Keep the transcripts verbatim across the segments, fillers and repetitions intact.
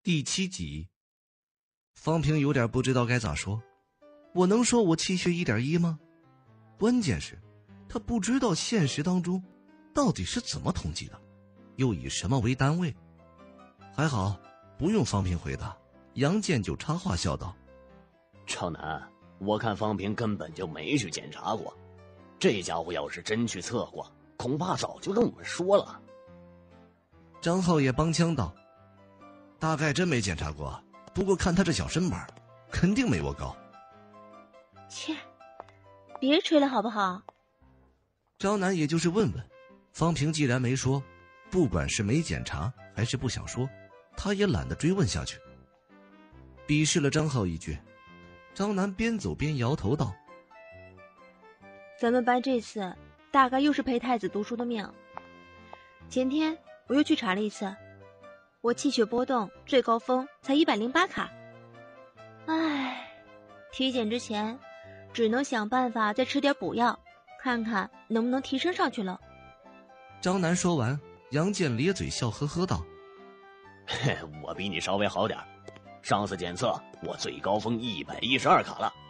第七集，方平有点不知道该咋说。我能说我气血 一点一 吗？关键是他不知道现实当中到底是怎么统计的，又以什么为单位。还好不用方平回答，杨健就插话笑道： 超南，我看方平根本就没去检查过，这家伙要是真去测过，恐怕早就跟我们说了。 张浩也帮腔道：大概真没检查过，不过看他这小身板，肯定没我高。 切，别吹了好不好？ 张楠也就是问问，方平既然没说，不管是没检查还是不想说，他也懒得追问下去。鄙视了张浩一句，张楠边走边摇头道： 咱们班这次大概又是陪太子读书的命。前天我又去查了一次，我气血波动最高峰才一百零八卡。唉，体检之前只能想办法再吃点补药，看看能不能提升上去了。 张楠说完，杨健咧嘴笑呵呵道： 嘿，我比你稍微好点，上次检测我最高峰一百一十二卡了。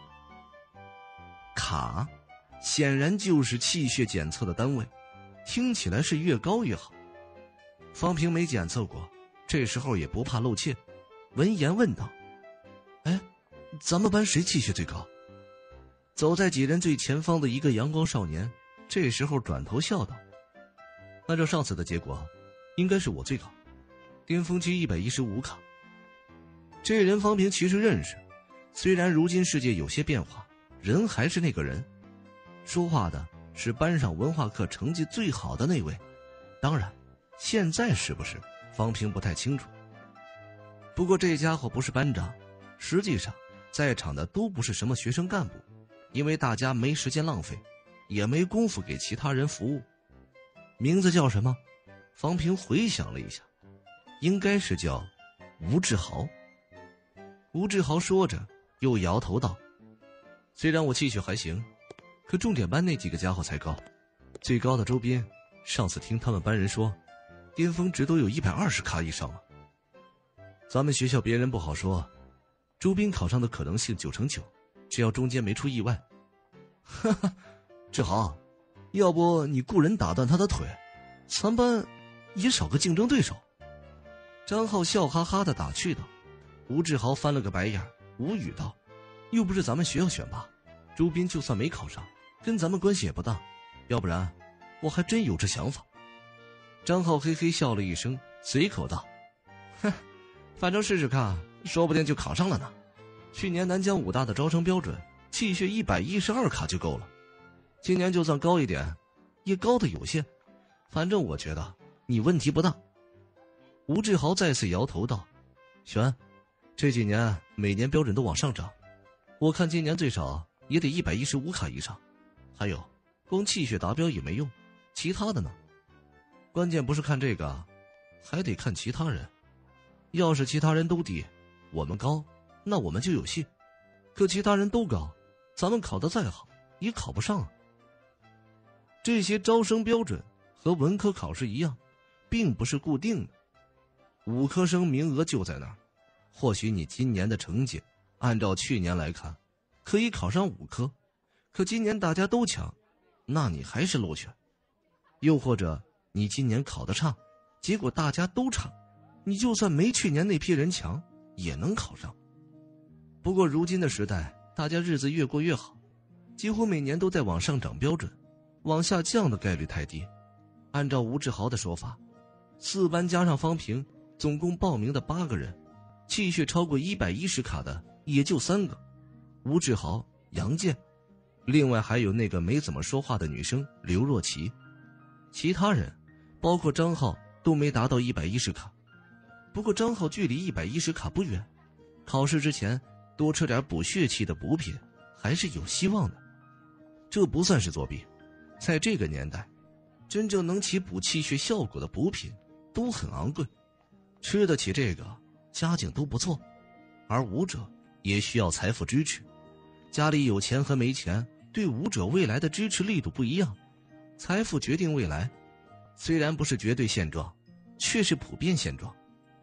卡显然就是气血检测的单位，听起来是越高越好。方平没检测过，这时候也不怕露怯，闻言问道：哎，咱们班谁气血最高？走在几人最前方的一个阳光少年这时候转头笑道：按照上次的结果，应该是我最高，巅峰期一百一十五卡。这人方平其实认识，虽然如今世界有些变化，人还是那个人。说话的是班上文化课成绩最好的那位，当然现在是不是方平不太清楚。不过这家伙不是班长，实际上在场的都不是什么学生干部，因为大家没时间浪费，也没工夫给其他人服务。名字叫什么？方平回想了一下，应该是叫吴志豪。吴志豪说着又摇头道：虽然我气血还行，可重点班那几个家伙才高，最高的周斌，上次听他们班人说巅峰值都有一百二十卡以上了。咱们学校别人不好说，周斌考上的可能性九成九，只要中间没出意外。哈哈，志豪，要不你雇人打断他的腿，咱班也少个竞争对手。张浩笑哈哈的打趣道。吴志豪翻了个白眼，无语道：又不是咱们学校选拔，周斌就算没考上，跟咱们关系也不大，要不然我还真有这想法。张浩嘿嘿笑了一声，随口道：哼，反正试试看，说不定就考上了呢。去年南疆武大的招生标准气血一百一十二卡就够了，今年就算高一点也高的有限，反正我觉得你问题不大。吴志豪再次摇头道：玄，这几年每年标准都往上涨，我看今年最少也得一百一十五卡以上。还有光气血达标也没用，其他的呢？关键不是看这个，还得看其他人。要是其他人都低，我们高，那我们就有戏。可其他人都高，咱们考得再好也考不上啊。这些招生标准和文科考试一样，并不是固定的，五科生名额就在那儿。或许你今年的成绩按照去年来看可以考上五科，可今年大家都抢，那你还是落选。又或者你今年考得差，结果大家都差，你就算没去年那批人强也能考上。不过如今的时代，大家日子越过越好，几乎每年都在往上涨标准，往下降的概率太低。按照吴志豪的说法，四班加上方平总共报名的八个人，气血超过一百一十卡的也就三个，吴志豪、杨健，另外还有那个没怎么说话的女生刘若琪。其他人包括张浩都没达到一百一十卡。不过张浩距离一百一十卡不远，考试之前多吃点补血气的补品还是有希望的。这不算是作弊，在这个年代，真正能起补气血效果的补品都很昂贵，吃得起这个家境都不错。而武者也需要财富支持，家里有钱和没钱对武者未来的支持力度不一样，财富决定未来，虽然不是绝对现状，却是普遍现状。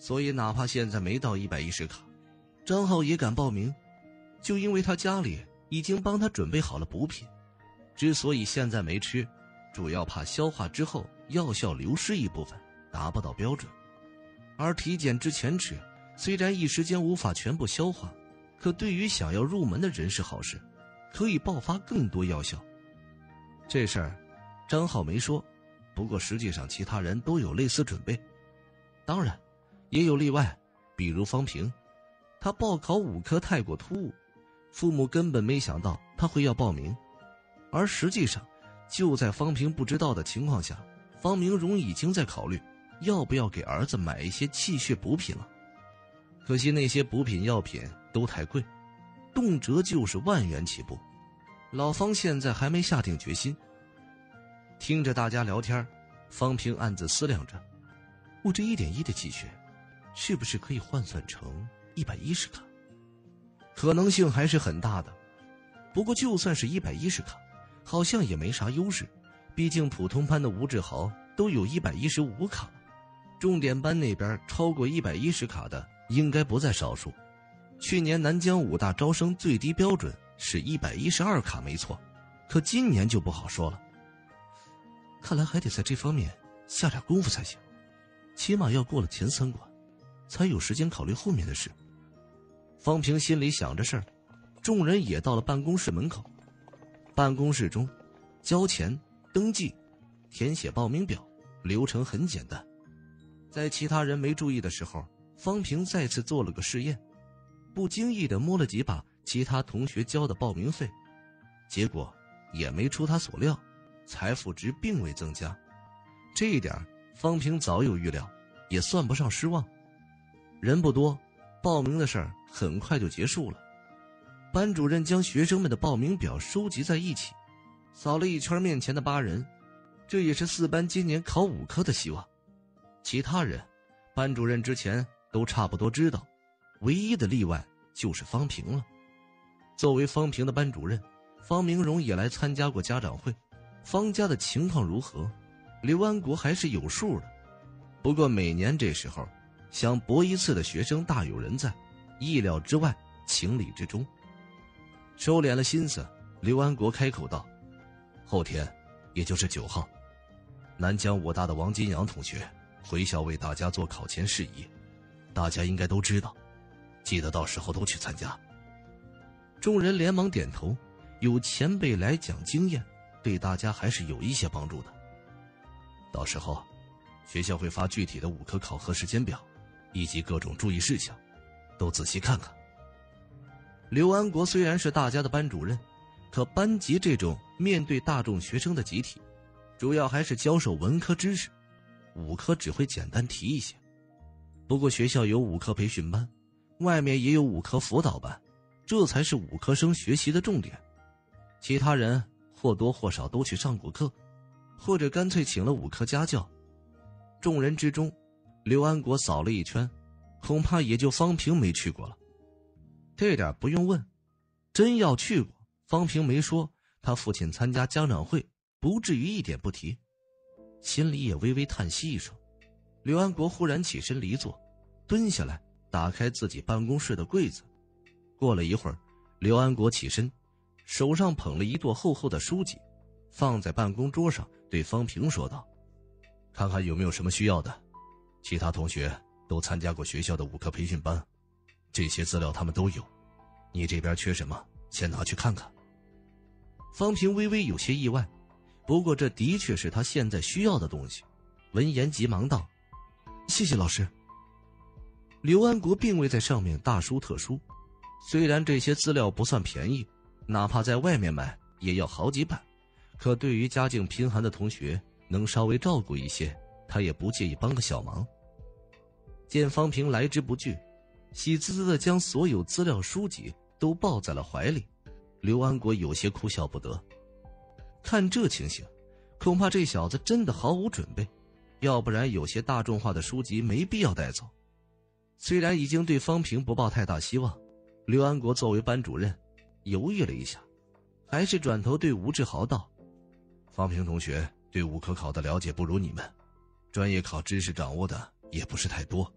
所以哪怕现在没到一百一十卡，张浩也敢报名，就因为他家里已经帮他准备好了补品。之所以现在没吃，主要怕消化之后药效流失一部分，达不到标准。而体检之前吃，虽然一时间无法全部消化，可对于想要入门的人是好事，可以爆发更多药效。这事儿张浩没说，不过实际上其他人都有类似准备。当然也有例外，比如方平，他报考武科太过突兀，父母根本没想到他会要报名。而实际上就在方平不知道的情况下，方明荣已经在考虑要不要给儿子买一些气血补品了。可惜那些补品药品都太贵，动辄就是万元起步。老方现在还没下定决心。听着大家聊天，方平暗自思量着，我这一点一的气血是不是可以换算成一百一十卡？可能性还是很大的。不过就算是一百一十卡，好像也没啥优势，毕竟普通班的吴志豪都有一百一十五卡，重点班那边超过一百一十卡的应该不在少数。去年南疆武大招生最低标准是一百一十二卡没错，可今年就不好说了。看来还得在这方面下点功夫才行，起码要过了前三关，才有时间考虑后面的事。方平心里想着事儿，众人也到了办公室门口。办公室中，交钱、登记、填写报名表，流程很简单。在其他人没注意的时候，方平再次做了个试验，不经意地摸了几把其他同学交的报名费，结果也没出他所料，财富值并未增加。这一点方平早有预料，也算不上失望。人不多，报名的事儿很快就结束了。班主任将学生们的报名表收集在一起，扫了一圈面前的八人，这也是四班今年考五科的希望。其他人，班主任之前都差不多知道，唯一的例外就是方平了。作为方平的班主任，方明荣也来参加过家长会，方家的情况如何，刘安国还是有数的。不过每年这时候，想搏一次的学生大有人在，意料之外，情理之中。收敛了心思，刘安国开口道：后天也就是九号，南疆武大的王金阳同学回校为大家做考前事宜，大家应该都知道，记得到时候都去参加。众人连忙点头，有前辈来讲经验，对大家还是有一些帮助的。到时候学校会发具体的五科考核时间表以及各种注意事项，都仔细看看。刘安国虽然是大家的班主任，可班级这种面对大众学生的集体，主要还是教授文科知识，五科只会简单提一些。不过学校有五科培训班，外面也有五科辅导班，这才是五科生学习的重点。其他人或多或少都去上过课，或者干脆请了五科家教。众人之中，刘安国扫了一圈，恐怕也就方平没去过了。这点不用问，真要去过，方平没说他父亲参加家长会，不至于一点不提。心里也微微叹息一声。刘安国忽然起身离座，蹲下来打开自己办公室的柜子。过了一会儿，刘安国起身，手上捧了一摞厚厚的书籍，放在办公桌上，对方平说道：看看有没有什么需要的，其他同学都参加过学校的五科培训班，这些资料他们都有，你这边缺什么先拿去看看。方平微微有些意外，不过这的确是他现在需要的东西，闻言急忙道：谢谢老师。刘安国并未在上面大书特书，虽然这些资料不算便宜，哪怕在外面买也要好几百，可对于家境贫寒的同学能稍微照顾一些，他也不介意帮个小忙。见方平来之不拒，喜滋滋地将所有资料书籍都抱在了怀里，刘安国有些哭笑不得。看这情形，恐怕这小子真的毫无准备，要不然有些大众化的书籍没必要带走。虽然已经对方平不抱太大希望，刘安国作为班主任犹豫了一下，还是转头对吴志豪道：方平同学对五科考的了解不如你们，专业考知识掌握的也不是太多，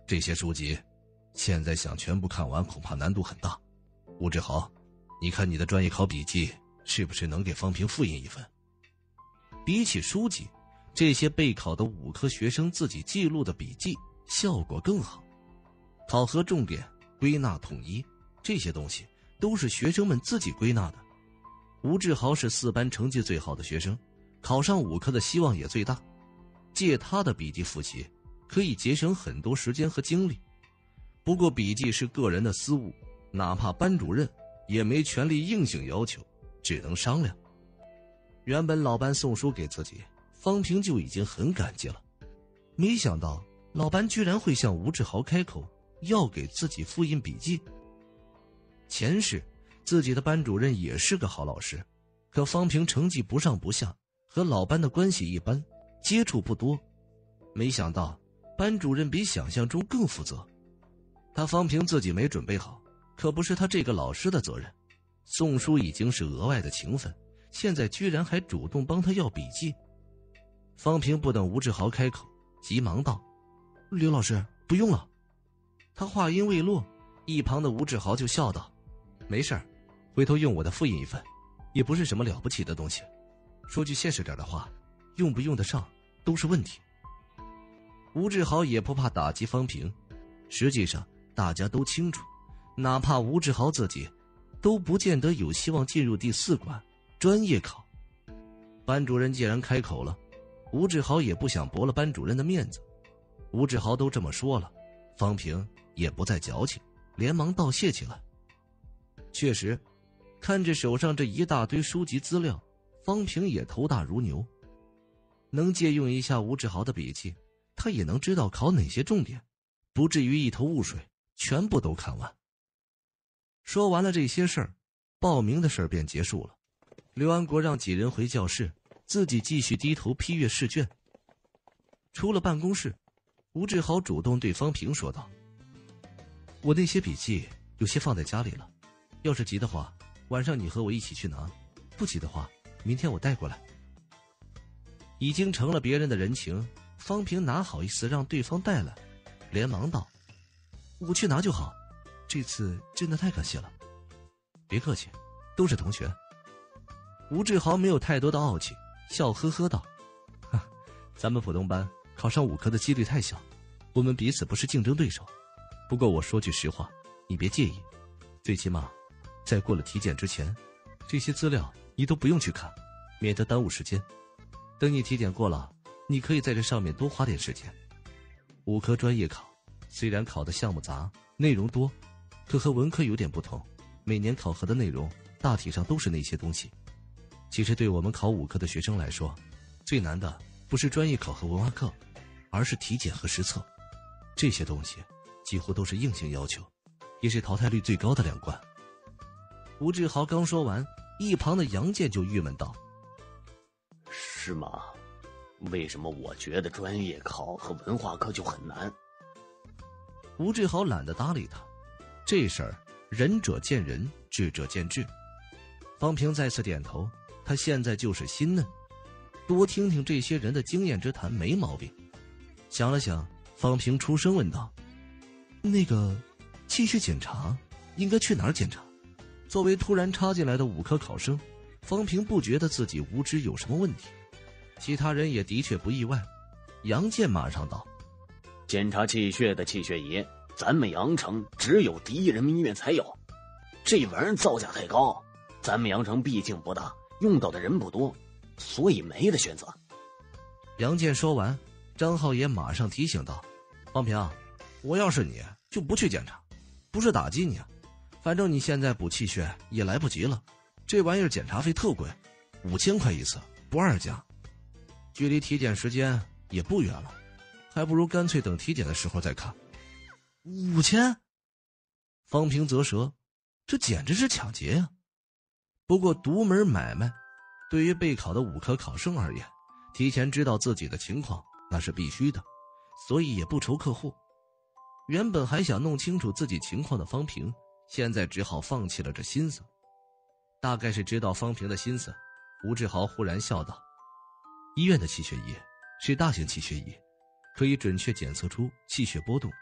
这些书籍现在想全部看完恐怕难度很大。吴志豪，你看你的专业考笔记是不是能给方平复印一份？比起书籍，这些备考的五科学生自己记录的笔记效果更好。考核重点、归纳统一，这些东西都是学生们自己归纳的。吴志豪是四班成绩最好的学生，考上五科的希望也最大。借他的笔记复习，可以节省很多时间和精力。不过笔记是个人的私务，哪怕班主任也没权利硬性要求，只能商量。原本老班送书给自己，方平就已经很感激了，没想到老班居然会向吴志豪开口要给自己复印笔记。前世自己的班主任也是个好老师，可方平成绩不上不下，和老班的关系一般，接触不多。没想到班主任比想象中更负责，他方平自己没准备好，可不是他这个老师的责任。送书已经是额外的情分，现在居然还主动帮他要笔记。方平不等吴志豪开口，急忙道：刘老师，不用了。他话音未落，一旁的吴志豪就笑道：没事儿，回头用我的复印一份，也不是什么了不起的东西。说句现实点的话，用不用得上都是问题。吴志豪也不怕打击方平，实际上大家都清楚，哪怕吴志豪自己都不见得有希望进入第四关专业考。班主任既然开口了，吴志豪也不想驳了班主任的面子。吴志豪都这么说了，方平也不再矫情，连忙道谢起来。确实，看着手上这一大堆书籍资料，方平也头大如牛。能借用一下吴志豪的笔记，他也能知道考哪些重点，不至于一头雾水，全部都看完。说完了这些事儿，报名的事儿便结束了。刘安国让几人回教室，自己继续低头批阅试卷。出了办公室，吴志豪主动对方平说道：我那些笔记有些放在家里了，要是急的话，晚上你和我一起去拿，不急的话，明天我带过来。已经成了别人的人情，方平哪好意思让对方带来，连忙道：我去拿就好，这次真的太感谢了。别客气，都是同学。吴志豪没有太多的傲气，笑呵呵道：咱们普通班考上五科的几率太小，我们彼此不是竞争对手。不过我说句实话，你别介意，最起码在过了体检之前，这些资料你都不用去看，免得耽误时间。等你体检过了，你可以在这上面多花点时间。五科专业考虽然考的项目杂，内容多，可和文科有点不同，每年考核的内容大体上都是那些东西。其实对我们考五科的学生来说，最难的不是专业考和文化课，而是体检和实测。这些东西几乎都是硬性要求，也是淘汰率最高的两关。吴志豪刚说完，一旁的杨健就郁闷道： 是吗？为什么我觉得专业考和文化课就很难？ 吴志豪懒得搭理他，这事儿仁者见仁，智者见智。方平再次点头，他现在就是心嫩，多听听这些人的经验之谈没毛病。想了想，方平出声问道：那个气血检查应该去哪儿检查？作为突然插进来的五科考生，方平不觉得自己无知有什么问题，其他人也的确不意外。杨健马上道： 检查气血的气血仪，咱们阳城只有第一人民医院才有，这玩意儿造价太高，咱们阳城毕竟不大，用到的人不多，所以没得选择。 杨健说完，张浩也马上提醒道：方平，我要是你就不去检查，不是打击你啊，反正你现在补气血也来不及了，这玩意儿检查费特贵，五千块一次，不二价，距离体检时间也不远了，还不如干脆等体检的时候再看。五千？方平啧舌，这简直是抢劫呀！不过独门买卖，对于备考的五科考生而言，提前知道自己的情况那是必须的，所以也不愁客户。原本还想弄清楚自己情况的方平，现在只好放弃了这心思。大概是知道方平的心思，吴志豪忽然笑道：医院的气血仪是大型气血仪，可以准确检测出气血波动，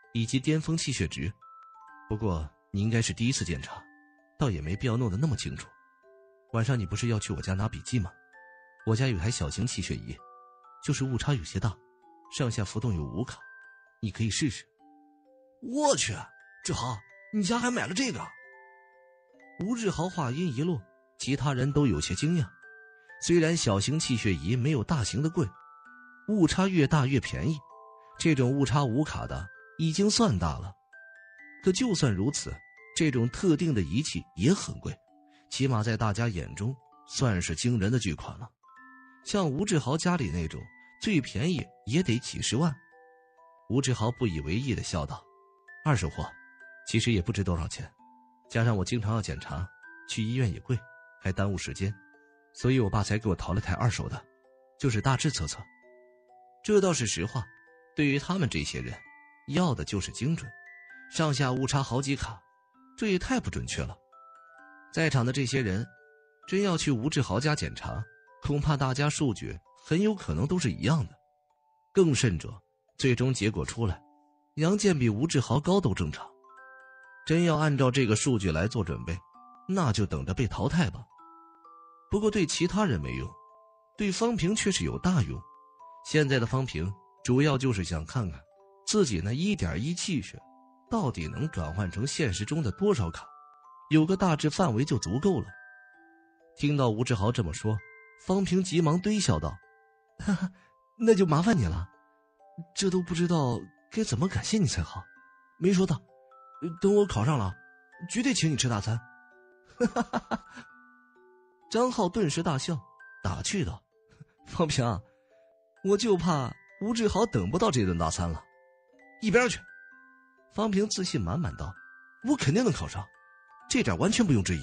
以及巅峰气血值。不过你应该是第一次检查，倒也没必要弄得那么清楚。晚上你不是要去我家拿笔记吗？我家有台小型气血仪，就是误差有些大，上下浮动有五卡，你可以试试。 我去，志豪，你家还买了这个？ 吴志豪话音一落，其他人都有些惊讶。虽然小型气血仪没有大型的贵，误差越大越便宜，这种误差五卡的已经算大了。可就算如此，这种特定的仪器也很贵，起码在大家眼中算是惊人的巨款了。像吴志豪家里那种，最便宜也得几十万。吴志豪不以为意地笑道：二手货，其实也不值多少钱，加上我经常要检查，去医院也贵，还耽误时间，所以我爸才给我淘了台二手的，就是大致测测。这倒是实话，对于他们这些人，要的就是精准，上下误差好几卡，这也太不准确了。在场的这些人真要去吴志豪家检查，恐怕大家数据很有可能都是一样的。更甚者，最终结果出来，杨健比吴志豪高都正常。真要按照这个数据来做准备，那就等着被淘汰吧。不过对其他人没用，对方平却是有大用。现在的方平主要就是想看看自己那 一点一 气血到底能转换成现实中的多少卡，有个大致范围就足够了。听到吴志豪这么说，方平急忙堆笑道：哈哈，那就麻烦你了，这都不知道该怎么感谢你才好。没说到，等我考上了，绝对请你吃大餐。哈哈哈！张浩顿时大笑，打趣道：方平，我就怕吴志豪等不到这顿大餐了。 一边去！ 方平自信满满道：我肯定能考上，这点完全不用质疑。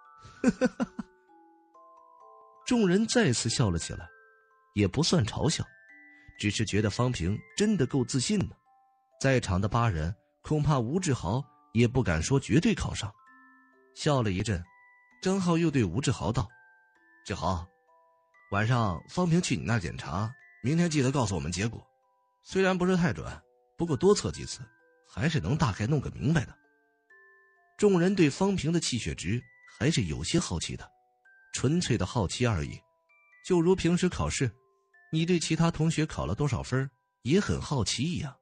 众人再次笑了起来，也不算嘲笑，只是觉得方平真的够自信的。在场的八人恐怕吴志豪也不敢说绝对考上。笑了一阵，张浩又对吴志豪道：志豪，晚上方平去你那儿检查，明天记得告诉我们结果。虽然不是太准，不过多测几次还是能大概弄个明白的。众人对方平的气血值还是有些好奇的，纯粹的好奇而已。就如平时考试，你对其他同学考了多少分也很好奇一样。